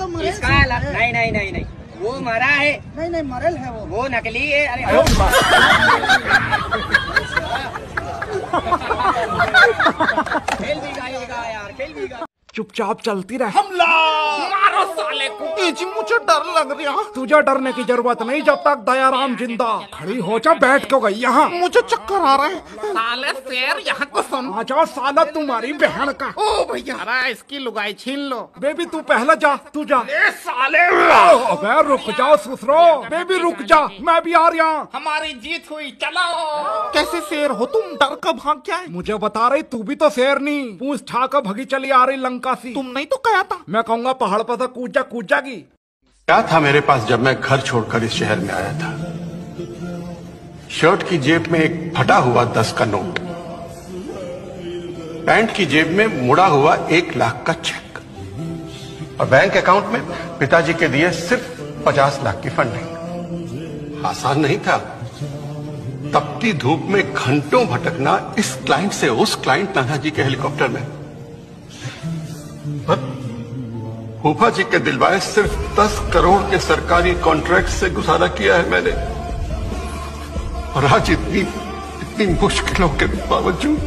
वो मरेल इसका नहीं नहीं नहीं नहीं, वो मरा है। नहीं नहीं मरेल है वो नकली है। अरे खेल भी गाएगा यार, खेल भी गा। चुपचाप चलती रहे। हमला मारो साले को। जी मुझे डर लग रहा। तुझे डरने की जरूरत नहीं जब तक दयाराम जिंदा। खड़ी हो जा, बैठ क्यों गई यहाँ? मुझे चक्कर आ रहा है। साले शेर यहाँ को सुन। आ जाओ साला तुम्हारी बहन का। ओ भैया अरे इसकी लुगाई छीन लो। बेबी तू पहले जा, तू जा। ए साले अबे रुक जाओ ससुरो। बेबी रुक जा, मैं भी आ रहा हूँ। हमारी जीत हुई, चलो। कैसे शेर हो तुम, डर का भाग क्या है? मुझे बता रही तू भी तो शेर नहीं, पूछ ठा कर भगी चली आ रही लंका सी। तुम नहीं तो कहा था। मैं कहूँगा पहाड़ पर से कूद जागी। क्या था मेरे पास जब मैं घर छोड़कर इस शहर में आया था? शर्ट की जेब में एक फटा हुआ 10 का नोट, पैंट की जेब में मुड़ा हुआ 1 लाख का चेक और बैंक अकाउंट में पिताजी के दिए सिर्फ 50 लाख की फंडिंग। आसान नहीं था। तपती धूप में घंटों भटकना इस क्लाइंट से उस क्लाइंट, नाना जी के हेलीकॉप्टर में। फूफा जी के दिलवाए सिर्फ 10 करोड़ के सरकारी कॉन्ट्रैक्ट से गुजारा किया है मैंने। और आज इतनी मुश्किलों के बावजूद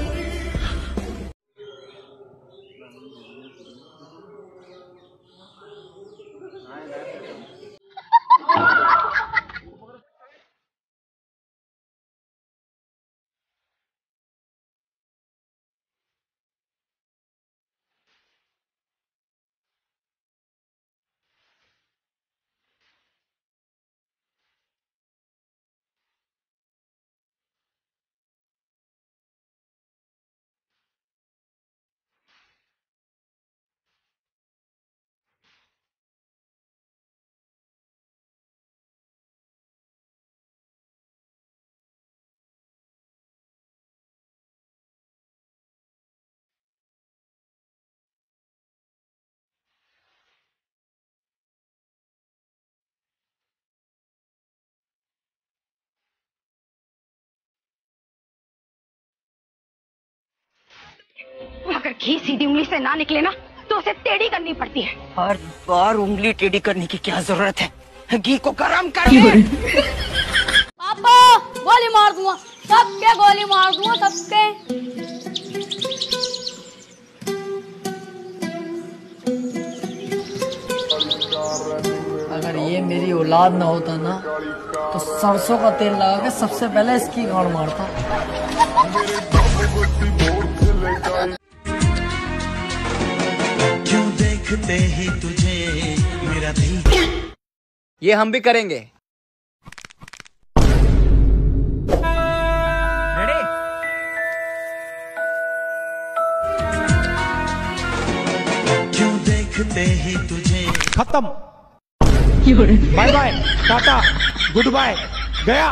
अगर घी सीधी उंगली से ना निकले ना तो उसे टेढ़ी करनी पड़ती है। हर बार उंगली टेढ़ी करने की क्या जरूरत है? घी को गरम कर। पापा गोली मार दूंगा, सबके गोली मार दूंगा, सबके। अगर ये मेरी औलाद ना होता ना तो सरसों का तेल लगा के सबसे पहले इसकी गाड़ मारता। क्यों देखते ही तुझे मेरा दिल। ये हम भी करेंगे। रेडी? क्यों देखते ही तुझे। खत्म। Bye bye, tata, goodbye, गया।